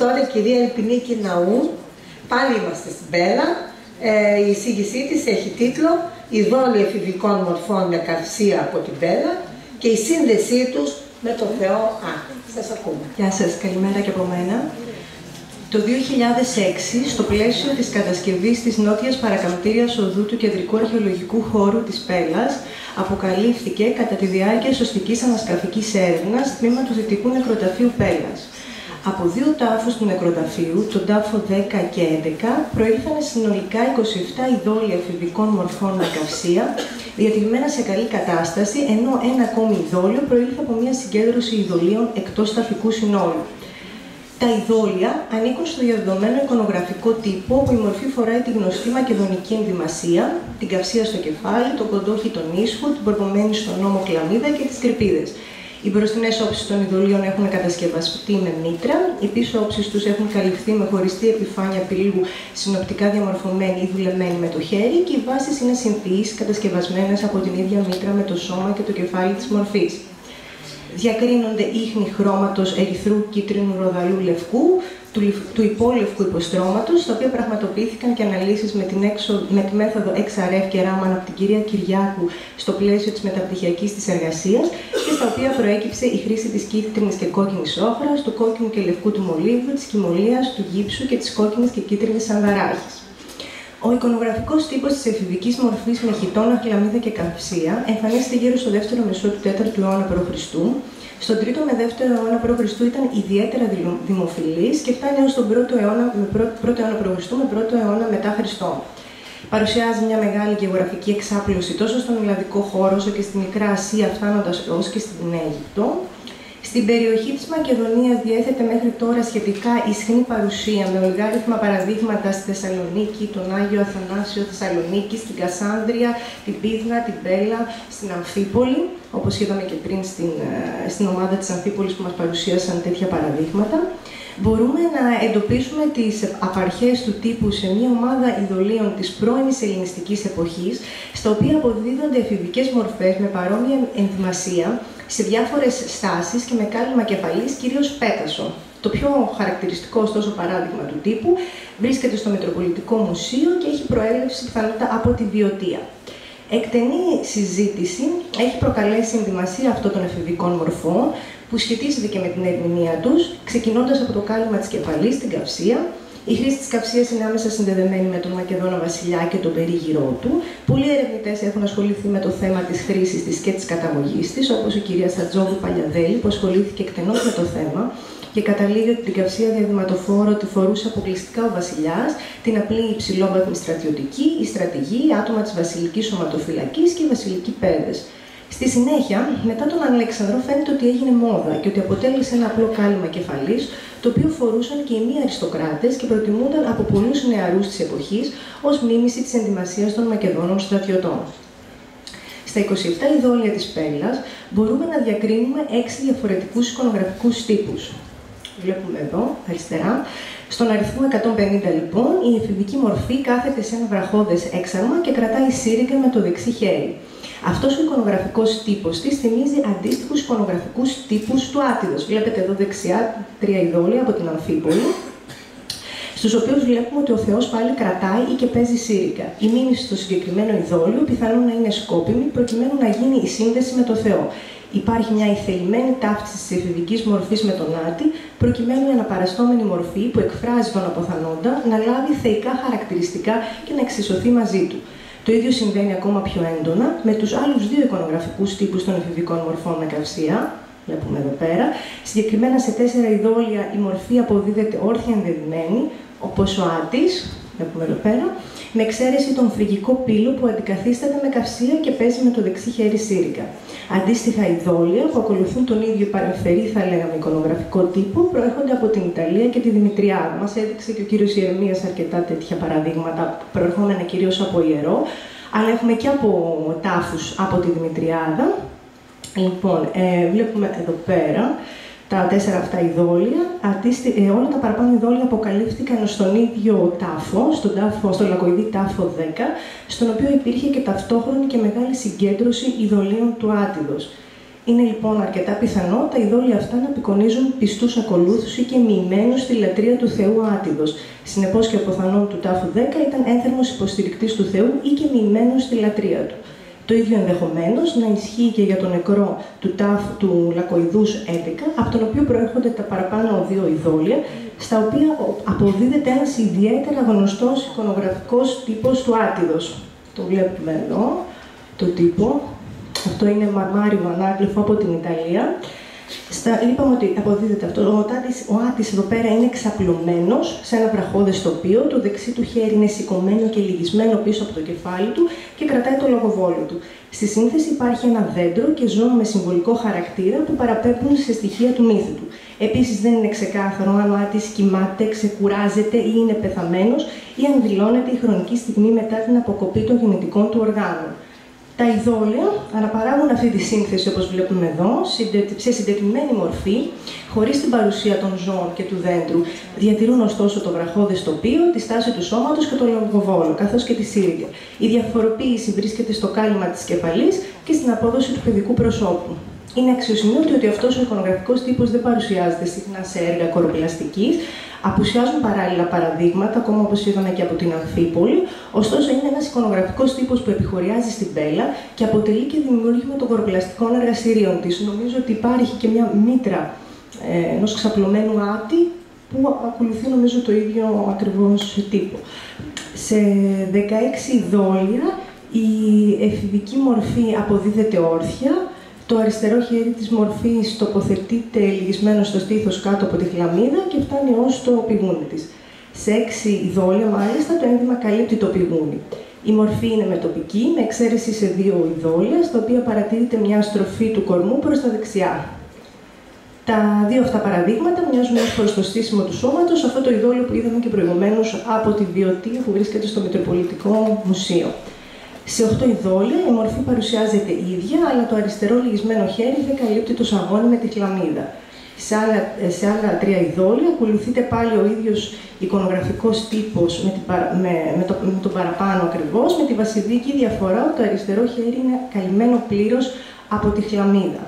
Τώρα η κυρία Ελπινίκη Ναού, πάλι είμαστε στην Πέλα. Η εισήγησή της έχει τίτλο «Οι δόλοι εφηβικών μορφών με καυσία από την Πέλα και η σύνδεσή τους με το Θεό Άκρη». Σας ακούμε. Γεια σας, καλημέρα και από μένα. Το 2006, στο πλαίσιο της κατασκευής της νότιας παρακαμπτήριας οδού του Κεντρικού Αρχαιολογικού Χώρου της Πέλας, αποκαλύφθηκε κατά τη διάρκεια σωστικής ανασκαφικής έρευνας τμήμα του Δυτικού Νεκροταφείου Πέλας. Από δύο τάφους του νεκροταφείου, τον τάφο 10 και 11, προήλθαν συνολικά 27 ειδόλια εφηβικών μορφών με καυσία, διατηρημένα σε καλή κατάσταση, ενώ ένα ακόμη ειδόλιο προήλθε από μια συγκέντρωση ειδολίων εκτός ταφικού συνόλου. Τα ειδόλια ανήκουν στο διαδεδομένο εικονογραφικό τύπο, όπου η μορφή φοράει τη γνωστή μακεδονική ενδυμασία, την καυσία στο κεφάλι, τον κοντόχι των ίσχου, την πορπομένη στον ώμο κλαμίδα και τις κρυπίδες. Οι μπροστινές όψεις των ειδολίων έχουν κατασκευαστεί με μήτρα, οι πίσω όψεις τους έχουν καλυφθεί με χωριστή επιφάνεια πυλού συνοπτικά διαμορφωμένη ή δουλεμένη με το χέρι και οι βάσεις είναι συνθείς, κατασκευασμένες από την ίδια μήτρα με το σώμα και το κεφάλι της μορφής. Διακρίνονται ίχνη χρώματος ερυθρού, κίτρινου, ροδαλού, λευκού, του υπόλευκου υποστρώματος, στα οποία πραγματοποιήθηκαν και αναλύσεις με τη μέθοδο XRF και Raman από την κυρία Κυριάκου στο πλαίσιο της μεταπτυχιακής της εργασίας και στα οποία προέκυψε η χρήση της κίτρινης και κόκκινης όχρας, του κόκκινου και λευκού του μολύβου, της κυμολίας, του γύψου και της κόκκινης και κίτρινης σανδαράχης. Ο εικονογραφικός τύπος της εφηβικής μορφής με χιτώνα, χλαμίδα και καυσία εμφανίστηκε γύρω στο δεύτερο μισό του 4ου αιώνα π.Χ. Στον 3ο με 2ο αιώνα π.Χ. ήταν ιδιαίτερα δημοφιλής και φτάνει έως τον 1ο αιώνα π.Χ. με 1ο αιώνα μετά Χριστόν. Παρουσιάζει μια μεγάλη γεωγραφική εξάπλωση τόσο στον Ελλαδικό χώρο όσο και στη Μικρά Ασία, φτάνοντας έως και στην Αίγυπτο. Στην περιοχή της Μακεδονίας διέθετε μέχρι τώρα σχετικά ισχνή παρουσία με ολιγάριθμα παραδείγματα στη Θεσσαλονίκη, τον Άγιο Αθανάσιο Θεσσαλονίκη, στην Κασάνδρεια, την Πύδνα, την Πέλα, στην Αμφίπολη, όπως είδαμε και πριν στην ομάδα της Αμφίπολης που μας παρουσίασαν τέτοια παραδείγματα. Μπορούμε να εντοπίσουμε τις απαρχές του τύπου σε μια ομάδα ειδολίων της πρώιμης ελληνιστικής εποχής, στα οποία αποδίδονται εφηβικές μορφές με παρόμοια ενδυμασία, σε διάφορες στάσεις και με κάλυμα κεφαλής, κυρίως πέτασο. Το πιο χαρακτηριστικό, ωστόσο, παράδειγμα του τύπου βρίσκεται στο Μητροπολιτικό Μουσείο και έχει προέλευση πιθανότατα από τη Βιωτία. Εκτενή συζήτηση έχει προκαλέσει η ενδυμασία αυτών των εφηβικών μορφών, που σχετίζεται και με την ερμηνεία τους, ξεκινώντας από το κάλυμα της κεφαλής, την καυσία. Η χρήση της καυσίας είναι άμεσα συνδεδεμένη με τον Μακεδόνα βασιλιά και τον περίγυρό του. Πολλοί ερευνητές έχουν ασχοληθεί με το θέμα της χρήσης της και της καταγωγής της, όπως η κυρία Στατζόγλου Παλιαδέλη, που ασχολήθηκε εκτενώς με το θέμα και καταλήγει ότι την καυσία διαδηματοφόρο τη φορούσε αποκλειστικά ο βασιλιάς, την απλή υψηλόβαθμη στρατιωτική, η στρατηγοί, άτομα της βασιλικής σωματοφυλακής και οι βασιλικοί παιδες. Στη συνέχεια, μετά τον Αλέξανδρο, φαίνεται ότι έγινε μόδα και ότι αποτέλεσε ένα απλό κάλυμα κεφαλής, το οποίο φορούσαν και οι μη αριστοκράτες και προτιμούνταν από πολλούς νεαρούς της εποχής ως μνήμηση της ενδυμασίας των Μακεδόνων στρατιωτών. Στα 27 ειδόλια της Πέλας μπορούμε να διακρίνουμε 6 διαφορετικούς εικονογραφικούς τύπους. Βλέπουμε εδώ, αριστερά. Στον αριθμό 150, λοιπόν, η εφηβική μορφή κάθεται σε ένα βραχώδες έξαρμα και κρατάει σύριγγα με το δεξί χέρι. Αυτός ο εικονογραφικός τύπος της θυμίζει αντίστοιχους εικονογραφικούς τύπους του Άτιδος. Βλέπετε εδώ δεξιά 3 ειδόλια από την Αμφίπολη, στους οποίους βλέπουμε ότι ο Θεός πάλι κρατάει ή και παίζει σύριγγα. Η μήνυση στο συγκεκριμένο ειδόλιο πιθανόν να είναι σκόπιμη προκειμένου να γίνει η σύνδεση με το Θεό. Υπάρχει μια ηθελημένη ταύτιση της εφηβικής μορφής με τον Άτη, προκειμένου η αναπαραστώμενη μορφή που εκφράζει τον αποθανόντα να λάβει θεϊκά χαρακτηριστικά και να εξισωθεί μαζί του. Το ίδιο συμβαίνει ακόμα πιο έντονα με τους άλλους 2 εικονογραφικούς τύπους των εφηβικών μορφών με καυσία. Βλέπουμε εδώ πέρα. Συγκεκριμένα σε 4 ειδόλια η μορφή αποδίδεται όρθια ενδεδειμένη, όπως ο Άτης, βλέπουμε εδώ πέρα, με εξαίρεση τον φρυγικό πύλο που αντικαθίσταται με καυσία και παίζει με το δεξί χέρι σύριγγα. Αντίστοιχα ειδόλια που ακολουθούν τον ίδιο παρεμφερή, θα λέγαμε, εικονογραφικό τύπο, προέρχονται από την Ιταλία και τη Δημητριάδα. Μας έδειξε και ο κύριος Ιερεμίας αρκετά τέτοια παραδείγματα, προερχόμενα κυρίως από ιερό, αλλά έχουμε και από τάφους από τη Δημητριάδα. Λοιπόν, βλέπουμε εδώ πέρα τα 4 αυτά ειδόλια. Όλα τα παραπάνω ειδόλια αποκαλύφθηκαν στον ίδιο τάφο, στο λακκοειδή τάφο 10, στον οποίο υπήρχε και ταυτόχρονη και μεγάλη συγκέντρωση ειδολίων του Άτιδος. Είναι λοιπόν αρκετά πιθανό τα ειδόλια αυτά να απεικονίζουν πιστούς ακολούθους ή και μοιημένους στη λατρεία του Θεού Άτιδος. Συνεπώς και ο Ποθανών του τάφου 10 ήταν ένθερμος υποστηρικτής του Θεού ή και μοιημένος στη λατρεία του. Το ίδιο ενδεχομένως να ισχύει και για τον νεκρό του Λακοειδούς 11, από τον οποίο προέρχονται τα παραπάνω δύο ειδόλια, στα οποία αποδίδεται ένας ιδιαίτερα γνωστός εικονογραφικός τύπος του Άτιδος. Το βλέπουμε εδώ, το τύπο. Αυτό είναι μαρμάριο ανάγλυφο από την Ιταλία. Είπαμε ότι αποδίδεται αυτό. Ο Άτης εδώ πέρα είναι εξαπλωμένος σε ένα βραχώδες τοπίο. Το δεξί του χέρι είναι σηκωμένο και λυγισμένο πίσω από το κεφάλι του και κρατάει το λογοβόλο του. Στη σύνθεση υπάρχει ένα δέντρο και ζώα με συμβολικό χαρακτήρα που παραπέμπουν σε στοιχεία του μύθου του. Επίσης, δεν είναι ξεκάθαρο αν ο Άτης κοιμάται, ξεκουράζεται ή είναι πεθαμένος ή αν δηλώνεται η χρονική στιγμή μετά την αποκοπή των γεννητικών του οργάνων. Τα ειδόλια αναπαράγουν αυτή τη σύνθεση, όπως βλέπουμε εδώ, σε συντετριμένη μορφή, χωρίς την παρουσία των ζώων και του δέντρου. Διατηρούν ωστόσο το βραχώδες τοπίο, τη στάση του σώματος και το λογοβόλο, καθώς και τη σύριγγα. Η διαφοροποίηση βρίσκεται στο κάλυμα της κεφαλής και στην απόδοση του παιδικού προσώπου. Είναι αξιοσημείωτο ότι αυτός ο εικονογραφικός τύπος δεν παρουσιάζεται συχνά σε έργα κοροπλαστικής. Απουσιάζουν παράλληλα παραδείγματα, ακόμα όπως είδαμε και από την Αμφίπολη, ωστόσο είναι ένας εικονογραφικός τύπος που επιχωριάζει στην Πέλα και αποτελεί και δημιούργημα των κοροπλαστικών εργαστηρίων της. Νομίζω ότι υπάρχει και μια μήτρα ενός ξαπλωμένου Άτη που ακολουθεί νομίζω το ίδιο ακριβώς τύπο. Σε 16 ειδόλια η εφηβική μορφή αποδίδεται όρθια. Το αριστερό χέρι της μορφής τοποθετείται λυγισμένο στο στήθος κάτω από τη χλαμίδα και φτάνει ως το πηγούνι της. Σε 6 ειδόλια, μάλιστα, το ένδυμα καλύπτει το πηγούνι. Η μορφή είναι μετοπική, με εξαίρεση σε 2 ειδόλια, στα οποία παρατηρείται μια στροφή του κορμού προς τα δεξιά. Τα δύο αυτά παραδείγματα μοιάζουν ως προς το στήσιμο του σώματος, αυτό το ειδόλιο που είδαμε και προηγουμένως από τη Βιωτία που βρίσκεται στο Μητροπολιτικό Μουσείο. Σε 8 ειδόλια η μορφή παρουσιάζεται ίδια, αλλά το αριστερό λυγισμένο χέρι δεν καλύπτει το σαγόνι με τη χλαμίδα. Σε άλλα 3 ειδόλια ακολουθείται πάλι ο ίδιος εικονογραφικός τύπος με τον παραπάνω ακριβώς, με τη βασιλική διαφορά ότι το αριστερό χέρι είναι καλυμμένο πλήρως από τη χλαμίδα.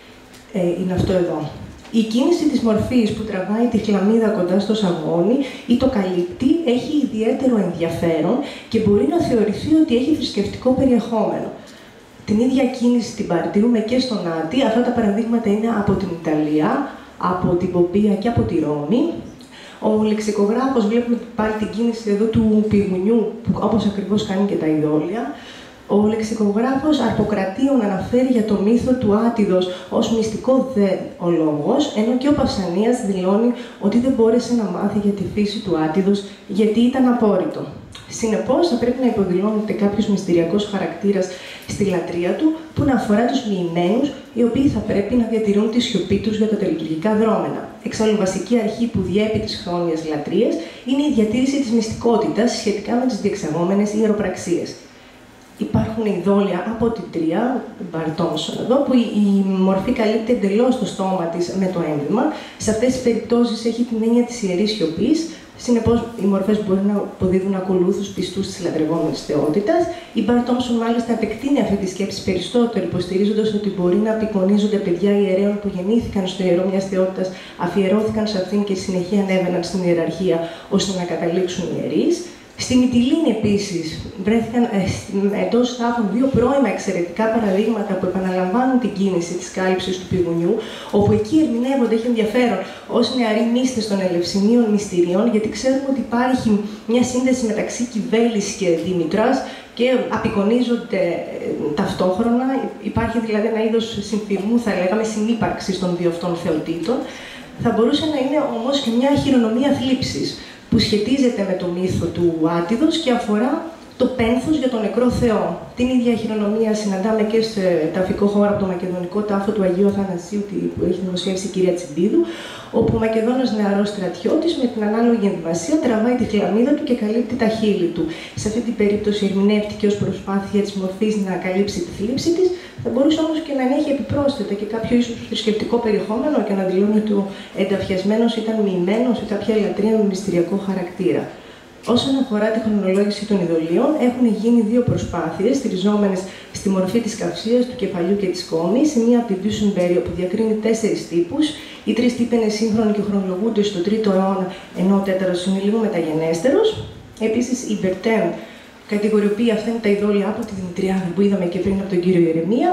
Είναι αυτό εδώ. Η κίνηση της μορφής που τραβάει τη χλαμίδα κοντά στο σαγόνι ή το καλύπτει έχει ιδιαίτερο ενδιαφέρον και μπορεί να θεωρηθεί ότι έχει θρησκευτικό περιεχόμενο. Την ίδια κίνηση την παρατηρούμε και στον Άτη. Αυτά τα παραδείγματα είναι από την Ιταλία, από την Πομπία και από τη Ρώμη. Ο λεξικογράφος, βλέπουμε πάλι την κίνηση εδώ του πηγουνιού, όπως ακριβώς κάνει και τα ειδόλια. Ο λεξικογράφος Αρποκρατίων αναφέρει για το μύθο του Άτιδος ως μυστικό δε ο λόγος, ενώ και ο Παυσανίας δηλώνει ότι δεν μπόρεσε να μάθει για τη φύση του Άτιδος γιατί ήταν απόρριτο. Συνεπώς, θα πρέπει να υποδηλώνεται κάποιος μυστηριακός χαρακτήρας στη λατρεία του που να αφορά τους μοιημένους, οι οποίοι θα πρέπει να διατηρούν τη σιωπή τους για τα τελετουργικά δρόμενα. Εξάλλου, βασική αρχή που διέπει τις χρόνιες λατρείες είναι η διατήρηση της μυστικότητας σχετικά με τις διεξαγόμενες ιεροπραξίες. Υπάρχουν ειδόλια από την Τρία, Μπαρτόμσον εδώ, που η μορφή καλύπτει εντελώς το στόμα της με το ένδυμα. Σε αυτές τις περιπτώσεις έχει την έννοια της ιερής σιωπής. Συνεπώς, οι μορφές μπορεί να αποδίδουν ακολούθους πιστούς της λατρευόμενης θεότητας. Η Μπαρτόμσον μάλιστα επεκτείνει αυτή τη σκέψη περισσότερο, υποστηρίζοντας ότι μπορεί να απεικονίζονται παιδιά ιερέων που γεννήθηκαν στο ιερό μιας θεότητας, αφιερώθηκαν σε αυτήν και συνεχεία ανέβαιναν στην ιεραρχία ώστε να καταλήξουν ιερείς. Στη Μυτιλήνη, επίσης, βρέθηκαν εντός τάφων 2 πρώιμα εξαιρετικά παραδείγματα που επαναλαμβάνουν την κίνηση της κάλυψης του πηγουνιού, όπου εκεί ερμηνεύονται, έχει ενδιαφέρον, ως νεαροί μύστες των Ελευσινίων μυστηρίων, γιατί ξέρουμε ότι υπάρχει μια σύνδεση μεταξύ Κιβέλης και Δήμητρας και απεικονίζονται ταυτόχρονα. Υπάρχει δηλαδή ένα είδος συμφυρμού, θα λέγαμε, συνύπαρξης των δύο αυτών θεοτήτων. Θα μπορούσε να είναι όμως και μια χειρονομία θλίψης, που σχετίζεται με το μύθο του Άτιδος και αφορά το πένθος για τον νεκρό Θεό. Την ίδια χειρονομία συναντάμε και στο ταφικό χώρο από το μακεδονικό τάφο του Αγίου Αθανασίου που έχει δημοσιεύσει η κυρία Τσιμπίδου, όπου ο Μακεδόνας νεαρός στρατιώτης με την ανάλογη ενδυμασία τραβάει τη χλαμίδα του και καλύπτει τα χείλη του. Σε αυτή την περίπτωση ερμηνεύτηκε ως προσπάθεια της μορφής να καλύψει τη θλίψη της, θα μπορούσε όμως και να έχει επιπρόσθετα και κάποιο ίσως θρησκευτικό περιεχόμενο και να δηλώνει ότι ο ενταφιασμένος ήταν μοιημένος ή κάποια λατρεία με μυστηριακό χαρακτήρα. Όσον αφορά τη χρονολόγηση των ειδωλίων, έχουν γίνει 2 προσπάθειες, στηριζόμενες στη μορφή της καυσίας, του κεφαλιού και της κόμης, σε μία από την Duesenberry που διακρίνει 4 τύπους. Οι 3 τύποι είναι σύγχρονοι και χρονολογούνται στο 3ο αιώνα, ενώ ο 4ος είναι λίγο μεταγενέστερος. Επίσης, η Bertin κατηγοριοποιεί αυτά είναι τα ειδόλια από τη Δημητριάδα που είδαμε και πριν από τον κύριο Ηρεμία,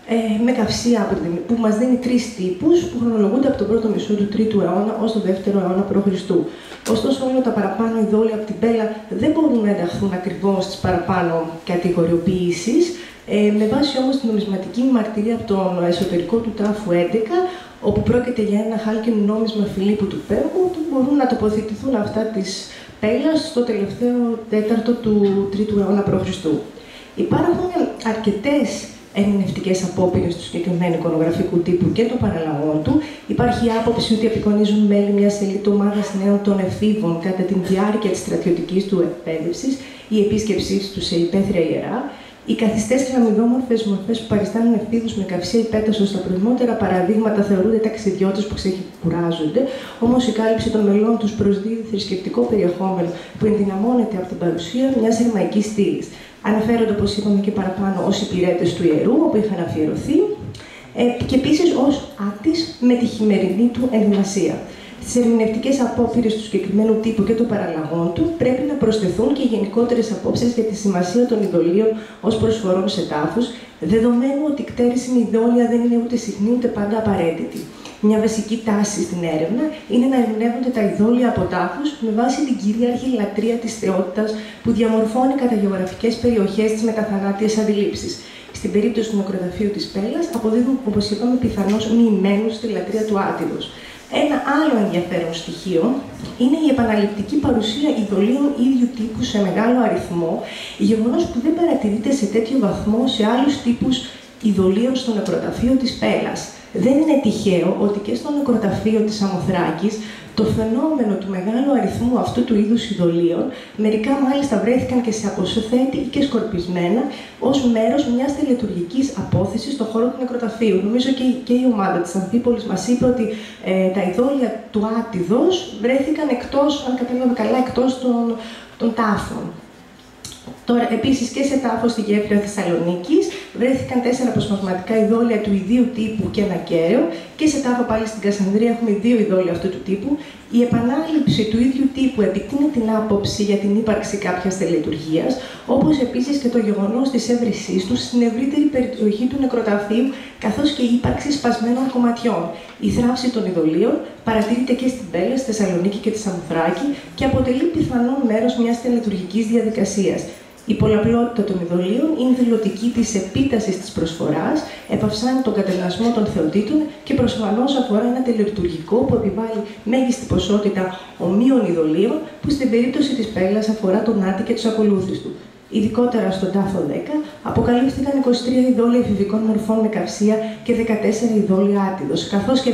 με καυσία που μας δίνει 3 τύπους που χρονολογούνται από το πρώτο μισό του 3ου αιώνα ως το 2ο αιώνα π.Χ. Ωστόσο, όλα τα παραπάνω ειδόλια από την Πέλα δεν μπορούν να ενταχθούν ακριβώς στις παραπάνω κατηγοριοποιήσεις. Με βάση όμως την νομισματική μαρτυρία από τον εσωτερικό του τάφου 11, όπου πρόκειται για ένα χάλκινο νόμισμα Φιλίππου του Πέμπου, μπορούν να τοποθετηθούν αυτά της Πέλας στο τελευταίο 4ο του 3ου αιώνα π.Χ. Υπάρχουν αρκετές ερμηνευτικές απόπειρες του συγκεκριμένου εικονογραφικού τύπου και των παραλλαγών του. Υπάρχει η άποψη ότι απεικονίζουν μέλη μιας ελίτ ομάδας νέων των εφήβων κατά τη διάρκεια της στρατιωτικής του εκπαίδευσης ή επίσκεψής του σε υπαίθρια ιερά. Οι καθιστές χλαμιδόμορφες μορφές που παριστάνουν εφήβους με καυσία ή πέτασο στα προτιμότερα παραδείγματα θεωρούνται ταξιδιώτες που ξεκουράζονται, όμως η κάλυψη των μελών τους προσδίδει θρησκευτικό περιεχόμενο που ενδυναμώνεται από την παρουσία μιας ερμαϊκής στήλης. Αναφέρονται, όπως είπαμε και παραπάνω, ως υπηρέτες του ιερού, όπου είχαν αφιερωθεί, και επίσης ως άτης με τη χειμερινή του ενδυμασία. Στις ερμηνευτικές απόπειρες του συγκεκριμένου τύπου και των παραλλαγών του πρέπει να προσθεθούν και γενικότερες απόψεις για τη σημασία των ειδωλίων ως προσφορών σε τάφους, δεδομένου ότι η κτέρηση με ειδόλια δεν είναι ούτε συχνή ούτε πάντα απαραίτητη. Μια βασική τάση στην έρευνα είναι να ερμηνεύονται τα ειδόλια από τάφους με βάση την κυρίαρχη λατρεία της θεότητας που διαμορφώνει κατά γεωγραφικές περιοχές τις μεταθανάτιες αντιλήψεις. Στην περίπτωση του νεκροταφείου της Πέλας, αποδίδουν, όπως είπαμε, πιθανώς μοιημένους στη λατρεία του Άτιδος. Ένα άλλο ενδιαφέρον στοιχείο είναι η επαναληπτική παρουσία ειδωλίων ίδιου τύπου σε μεγάλο αριθμό, γεγονός που δεν παρατηρείται σε τέτοιο βαθμό σε άλλους τύπους ειδωλίων στο νεκροταφείο της Πέλας. Δεν είναι τυχαίο ότι και στο νεκροταφείο της Σαμοθράκης το φαινόμενο του μεγάλου αριθμού αυτού του είδους ειδωλίων, μερικά μάλιστα βρέθηκαν και σε αποσθέτη ή και σκορπισμένα ως μέρος μιας τελετουργικής απόθεσης στον χώρο του νεκροταφείου. Νομίζω και η ομάδα της Αμφίπολης μας είπε ότι τα ειδόλια του Άτιδος βρέθηκαν εκτός, αν κατάλαβα καλά, εκτός των τάφων. Τώρα, επίσης και σε τάφο στη γέφυρα Θεσσαλονίκης βρέθηκαν 4 αποσπασματικά ειδόλια του ιδίου τύπου και ένα κέραιο, και σε τάφο πάλι στην Κασανδρία έχουμε 2 ειδόλια αυτού του τύπου. Η επανάληψη του ίδιου τύπου επεκτείνει την άποψη για την ύπαρξη κάποιας τελετουργίας, όπως επίσης και το γεγονός της έβρεσής του στην ευρύτερη περιοχή του νεκροταφείου, καθώς και η ύπαρξη σπασμένων κομματιών. Η θράψη των ειδωλίων παρατηρείται και στην Πέλα, στη Θεσσαλονίκη και τη Σαμοθράκη και αποτελεί πιθανόν μέρος μιας τελετουργικής διαδικασίας. Η πολλαπλότητα των ειδωλίων είναι δηλωτική της επίτασης της προσφοράς, επαυσάνει τον κατελασμό των θεοτήτων και προσφανώς αφορά ένα τελετουργικό που επιβάλλει μέγιστη ποσότητα ομοίων ειδωλίων, που στην περίπτωση της Πέλας αφορά τον Άτη και τους ακολούθους του. Ειδικότερα στον τάφο 10 αποκαλύφθηκαν 23 ειδόλια εφηβικών μορφών με καυσία και 14 ειδόλια Άτιδος, καθώς και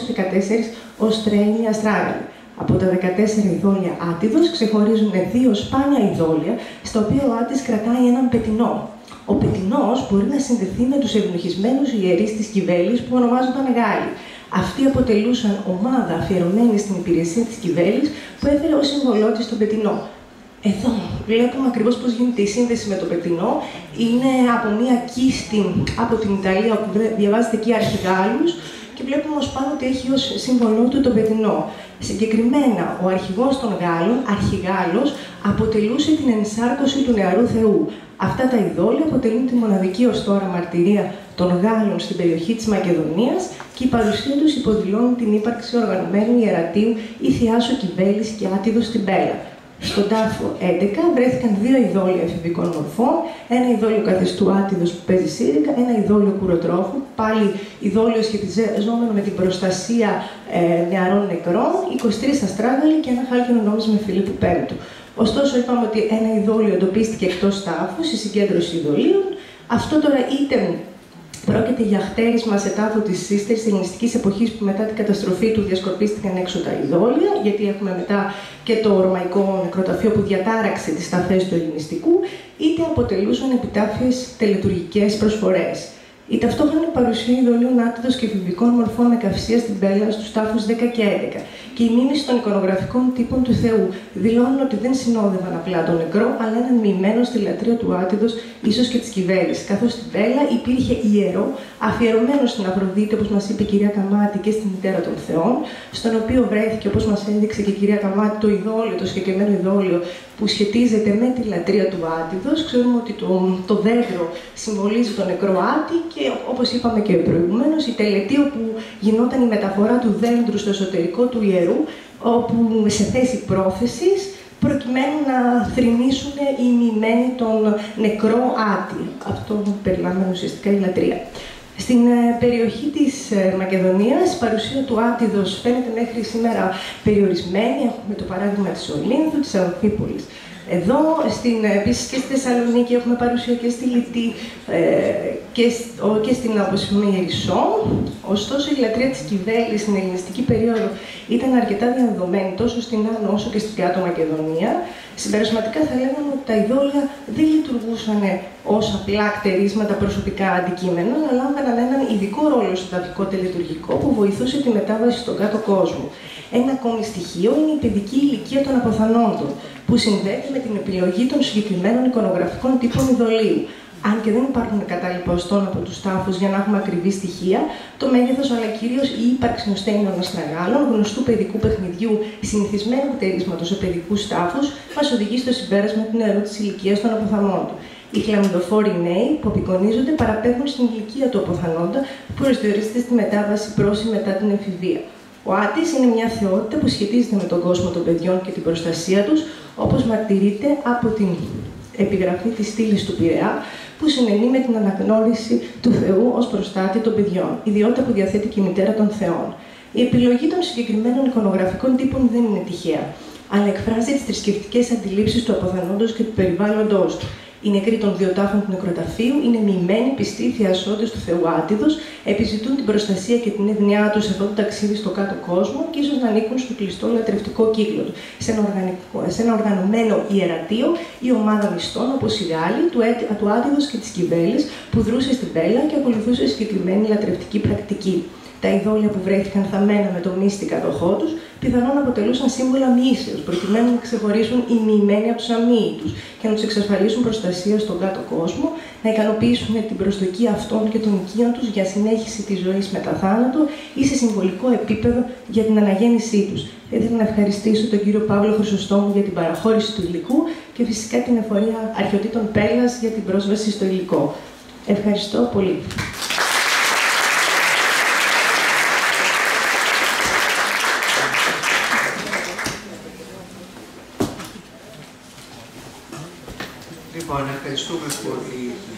214 ως τρέινοι αστράγαλοι. Από τα 14 ειδόλια Άτιδος ξεχωρίζουν 2 σπάνια ειδόλια, στα οποία ο Άτης κρατάει έναν πετεινό. Ο πετεινός μπορεί να συνδεθεί με τους ευνοχισμένους ιερείς της Κιβέλης που ονομάζονταν Γάλλοι. Αυτοί αποτελούσαν ομάδα αφιερωμένη στην υπηρεσία της Κιβέλης που έφερε ως συμβολό της τον πετεινό. Εδώ βλέπουμε ακριβώς πώς γίνεται η σύνδεση με το πετεινό. Είναι από μία κίστη από την Ιταλία, όπου διαβάζετε εκεί αρχιγάλους, και βλέπουμε ως πάνω ότι έχει ως σύμβολό του το πετεινό. Συγκεκριμένα, ο αρχηγός των Γάλλων, αρχιγάλος, αποτελούσε την ενσάρκωση του νεαρού Θεού. Αυτά τα ειδόλια αποτελούν τη μοναδική ως τώρα μαρτυρία των Γάλλων στην περιοχή της Μακεδονίας και η παρουσία τους υποδηλώνει την ύπαρξη οργανωμένου ιερατείου ή Θειάσου Κιβέλης και Άτιδος στην Πέλα. Στον τάφο 11 βρέθηκαν 2 ειδόλια εφηβικών μορφών, ένα ειδόλιο καθεστού Άτιδος που παίζει σύριγγα, ένα ειδόλιο κουροτρόφου, πάλι ειδόλιο σχετιζόμενο με την προστασία νεαρών νεκρών, 23 αστράγαλοι και ένα χάλκινο νόμισμα Φιλίππου Πέμπτου. Ωστόσο, είπαμε ότι ένα ειδόλιο εντοπίστηκε εκτός τάφους, η συγκέντρωση ειδολίων. Αυτό τώρα είτε πρόκειται για χτέρισμα σε τάφο της ύστερης ελληνιστικής εποχής που μετά την καταστροφή του διασκορπίστηκαν έξω τα ειδόλια, γιατί έχουμε μετά και το ρωμαϊκό νεκροταφείο που διατάραξε τις ταφές του ελληνιστικού, είτε αποτελούσαν επιτάφιες τελετουργικές προσφορές. Η ταυτόχρονη παρουσία ειδωλίων άτιδος και εφηβικών μορφών με καυσία στην Πέλλα στους τάφους 10 και 11 και η μίμηση των εικονογραφικών τύπων του Θεού δηλώνουν ότι δεν συνόδευαν απλά τον νεκρό, αλλά έναν μοιημένο στη λατρεία του άτιδος, ίσως και της Κιβέλης. Καθώς στην Πέλλα υπήρχε ιερό, αφιερωμένο στην Αφροδίτη, όπως μας είπε η κυρία Καμάτη, και στη μητέρα των Θεών, στον οποίο βρέθηκε, όπως μας έδειξε και η κυρία Καμάτη, το ειδόλιο, το συγκεκριμένο ειδόλιο που σχετίζεται με τη λατρεία του άτιδος. Ξέρουμε ότι το δέντρο συμβολίζει τον νεκρό άτη και, όπως είπαμε και προηγουμένως, η τελετή όπου γινόταν η μεταφορά του δέντρου στο εσωτερικό του ιερού, όπου σε θέση πρόθεσης, προκειμένου να θρηνήσουν οι μοιημένοι τον νεκρό άτη. Αυτό περιλαμβάνει ουσιαστικά η λατρεία. Στην περιοχή της Μακεδονίας, η παρουσία του άτιδος φαίνεται μέχρι σήμερα περιορισμένη. Έχουμε το παράδειγμα της Ολύνθου, της Αμφίπολης. Εδώ, επίσης και στη Θεσσαλονίκη, έχουμε παρουσία και στη Λιτή και στην, όπως είπαμε, Ιερισσό. Ωστόσο, η λατρεία της Κιβέλης στην ελληνιστική περίοδο ήταν αρκετά διαδεδομένη τόσο στην Άνω όσο και στην Κάτω Μακεδονία. Συμπερασματικά θα λέγαμε ότι τα ειδόλια δεν λειτουργούσαν ως απλά κτερίσματα προσωπικά αντικείμενα, αλλά λάμβαναν έναν ειδικό ρόλο στο ταυτικό τελετουργικό που βοηθούσε τη μετάβαση στον κάτω κόσμο. Ένα ακόμη στοιχείο είναι η παιδική ηλικία των αποθανόντων, που συνδέεται με την επιλογή των συγκεκριμένων εικονογραφικών τύπων ειδωλίου. Αν και δεν υπάρχουν κατάλληλοι ποστών από τους τάφους για να έχουμε ακριβή στοιχεία, το μέγεθος αλλά κυρίως η ύπαρξη νοστένιων αστραγάλων, γνωστού παιδικού παιχνιδιού συνηθισμένου κτερίσματος σε παιδικούς τάφους, μας οδηγεί στο συμπέρασμα του νεαρού της ηλικίας των αποθανόντων. Οι χλαμιδοφόροι νέοι που απεικονίζονται παραπέμπουν στην ηλικία του αποθανόντα, που προσδιορίζεται στη μετάβαση προς ή μετά την εφηβεία. Ο Άτης είναι μια θεότητα που σχετίζεται με τον κόσμο των παιδιών και την προστασία τους, όπως μαρτυρείται από την επιγραφή της στήλης του Πειραιά, που συνενεί με την αναγνώριση του Θεού ως προστάτη των παιδιών, ιδιότητα που διαθέτει και η μητέρα των Θεών. Η επιλογή των συγκεκριμένων εικονογραφικών τύπων δεν είναι τυχαία, αλλά εκφράζει τις θρησκευτικές αντιλήψεις του αποθανόντος και του περιβάλλοντος του. Οι νεκροί των δύο τάφων του νεκροταφείου είναι μοιημένοι πιστοί θειασότες του Θεού Άτιδος, επιζητούν την προστασία και την εύνοιά τους σε αυτό το ταξίδι στο κάτω κόσμο και ίσως να ανήκουν στο κλειστό λατρευτικό κύκλο του, σε ένα οργανωμένο ιερατείο ή ομάδα μυστών, όπως οι Γάλλοι, του Άτιδος και της Κιβέλης, που δρούσε στην Πέλλα και ακολουθούσε συγκεκριμένη λατρευτική πρακτική. Τα ειδόλια που βρέθηκαν θαμμένα με το μύστη κατοχό τους, πιθανόν αποτελούσαν σύμβολα μοίησεως, προκειμένου να ξεχωρίσουν οι μοιημένοι από τους αμοίοι τους και να τους εξασφαλίσουν προστασία στον κάτω κόσμο, να ικανοποιήσουν την προσδοκία αυτών και των οικείων τους για συνέχιση της ζωής μετά θάνατο ή σε συμβολικό επίπεδο για την αναγέννησή τους. Θα ήθελα να ευχαριστήσω τον κύριο Παύλο Χρυσοστόμου για την παραχώρηση του υλικού και φυσικά την εφορία Αρχαιοτήτων Πέλλας για την πρόσβαση στο υλικό. Ευχαριστώ πολύ. Λοιπόν, ευχαριστούμε πολύ